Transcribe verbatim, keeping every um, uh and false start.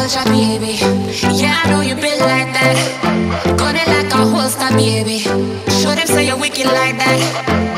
vulture, baby. Yeah, I know you been like that. Gun it like a holster, baby. Show them say you're wicked like that.